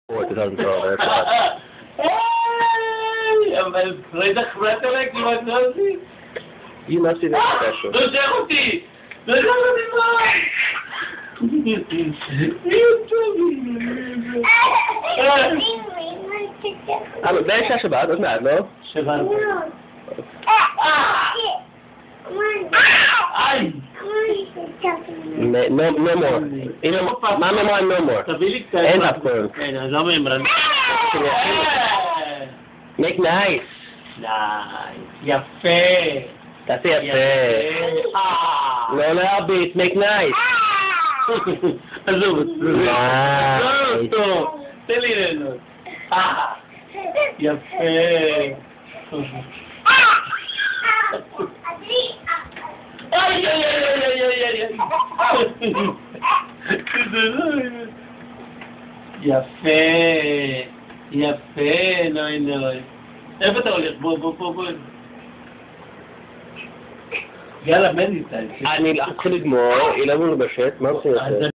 It doesn't go there. אבל פרידה חברת עליי כמעט לא אותי. You must be very special. לא שייך אותי! לא שייך אותי מה? באיזה שעה שבת? עוד מעט, לא? שבת. איי! No more. מה no more? No more. תביא לי קצת. אין popcorn. כן, אז למה אמרן? Make nice. יפה. תעשי יפה. לא להביט, make nice. עזוב, nice. טוב, תן לי ליהנות. יפה. איי, איי, איי, איי, איי, יפה, יפה, נוי נוי. איפה אתה הולך? בוא. יאללה, בן איתי. אני הולך לגמור, היא לא מולבשת, מה עושים את זה?